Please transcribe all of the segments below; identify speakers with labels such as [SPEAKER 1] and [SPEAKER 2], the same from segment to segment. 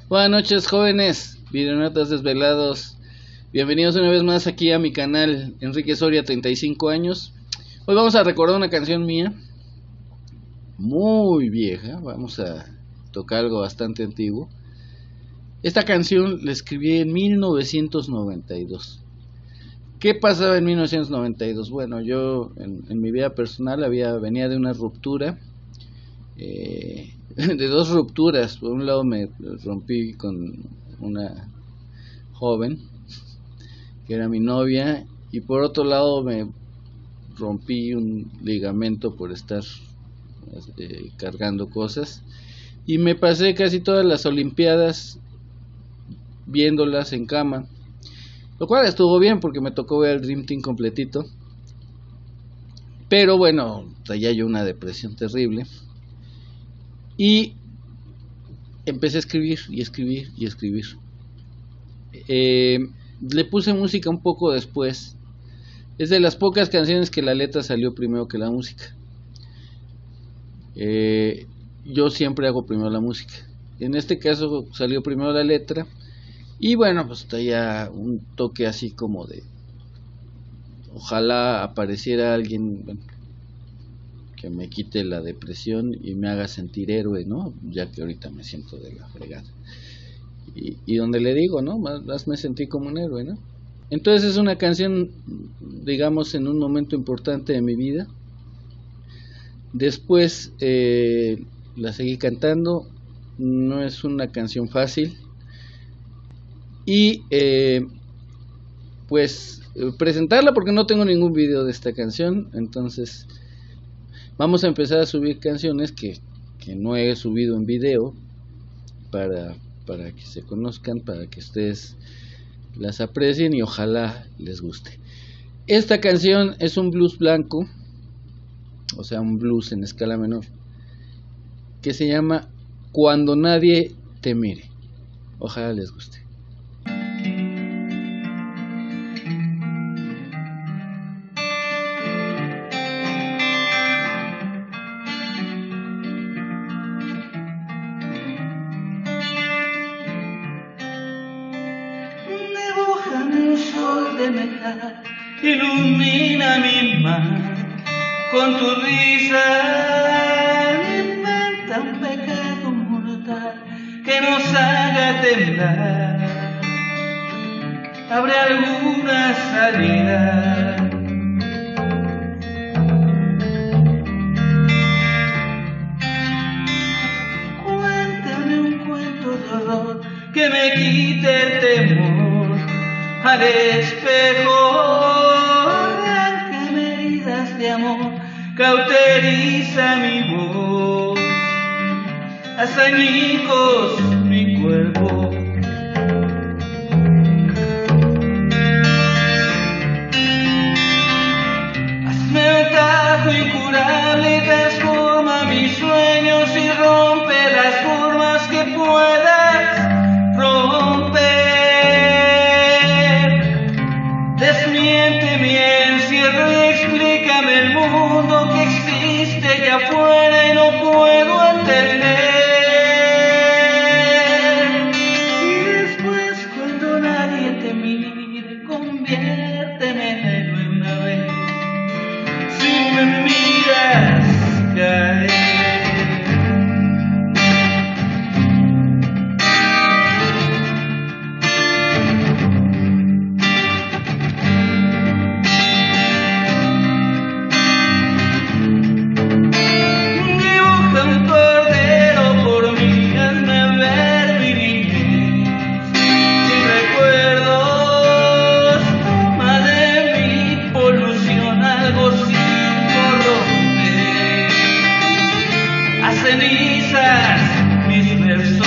[SPEAKER 1] Buenas noches, jóvenes, videonautas desvelados. Bienvenidos una vez más aquí a mi canal Enrique Soria, 35 años. Hoy vamos a recordar una canción mía muy vieja. Vamos a tocar algo bastante antiguo. Esta canción la escribí en 1992. ¿Qué pasaba en 1992? Bueno, yo en mi vida personal venía de una ruptura, de dos rupturas. Por un lado me rompí con una joven que era mi novia, y por otro lado me rompí un ligamento por estar cargando cosas, y me pasé casi todas las olimpiadas viéndolas en cama, lo cual estuvo bien porque me tocó ver el Dream Team completito. Pero bueno, traía yo una depresión terrible y empecé a escribir y escribir y escribir. Le puse música un poco después. Es de las pocas canciones que la letra salió primero que la música. Yo siempre hago primero la música. En este caso salió primero la letra. Y bueno, pues traía un toque así como de ojalá apareciera alguien, bueno, que me quite la depresión y me haga sentir héroe, ¿no? Ya que ahorita me siento de la fregada. Y donde le digo, ¿no? Más me sentí como un héroe, ¿no? Entonces es una canción, digamos, en un momento importante de mi vida. Después la seguí cantando. No es una canción fácil. Y pues presentarla, porque no tengo ningún video de esta canción. Entonces vamos a empezar a subir canciones que no he subido en video para que se conozcan, para que ustedes las aprecien y ojalá les guste. Esta canción es un blues blanco, o sea, un blues en escala menor, que se llama Cuando nadie te mire. Ojalá les guste.
[SPEAKER 2] De metal, ilumina mi mar con tu risa, inventa un pecado mortal que nos haga temblar, abre alguna salida. Cuéntame un cuento de horror que me quite el temor. Al espejo, arráncame heridas de amor, cauteriza mi voz, haz añicos mi cuerpo. Hazme un tajo incurable y transforma mis sueños y rompe las formas que puedas romper. Desmiente mi encierro y explícame el mundo que existe allá afuera y no puedo entender. Y después, cuando nadie te mire, conviérteme en héroe una vez. Si me miras caer. Cenizas mis versos,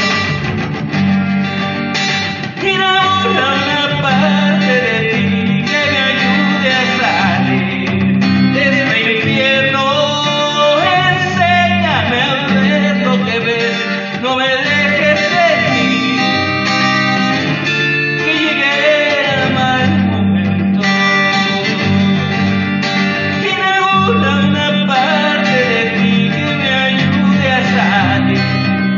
[SPEAKER 2] inaugura una parte de ti que me ayude a salir de este infierno. Enséñame a ver lo que ves, no me dejes seguir, que llegue el mal momento. Inaugura una parte de ti que me ayude a salir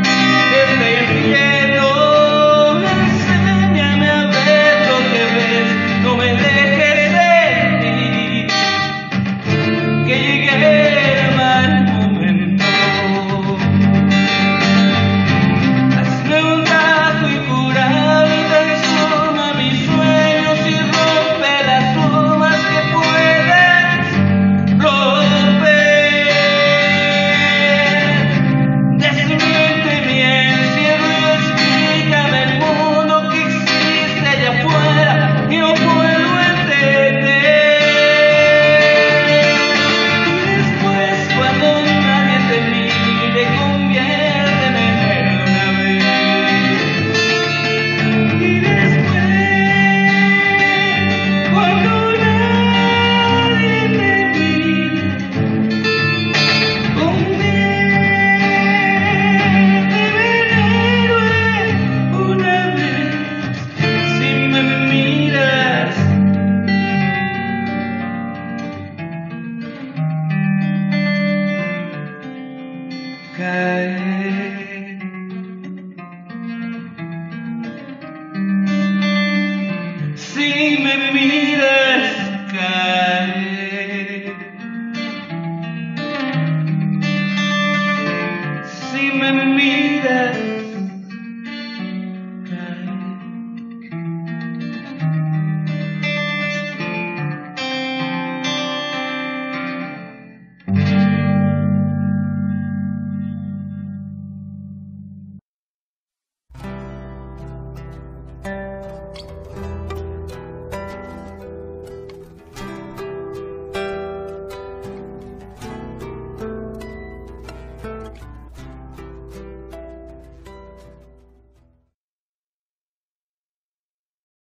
[SPEAKER 2] caer. Si me miras caer, si me miras